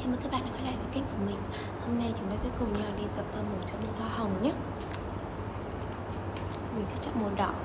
Chào mừng các bạn đã quay lại với kênh của mình. Hôm nay chúng ta sẽ cùng nhau đi tập tơ màu cho bông hoa hồng nhé. Mình sẽ chọn màu đỏ.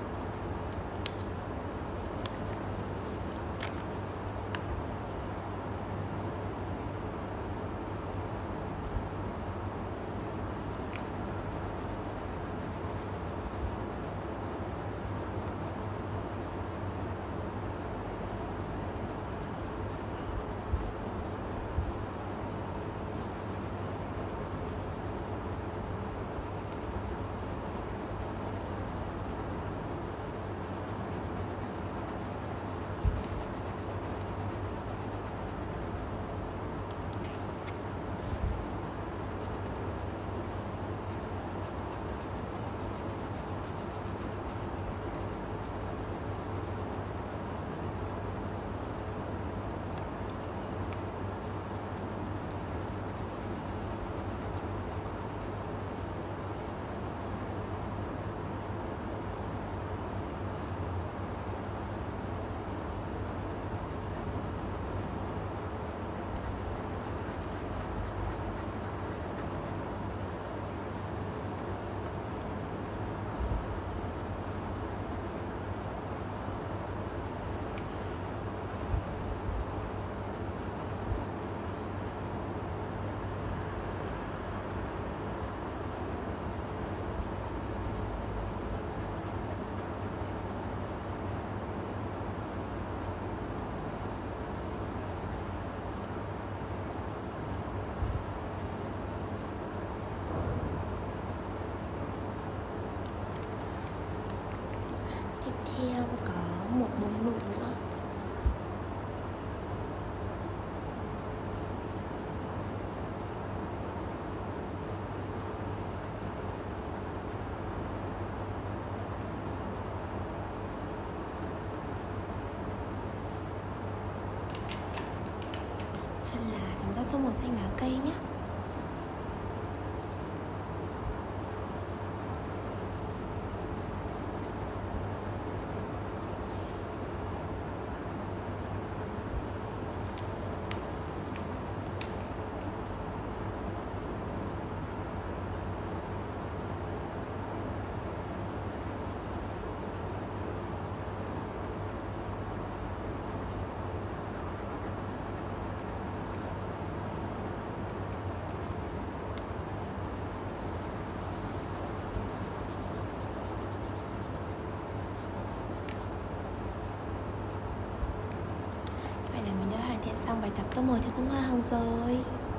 Tiếp theo có một bông nụ nữa. Phần lá chúng ta tô màu xanh lá cây nhé. Xong bài tập tô màu cho bông hoa hồng rồi.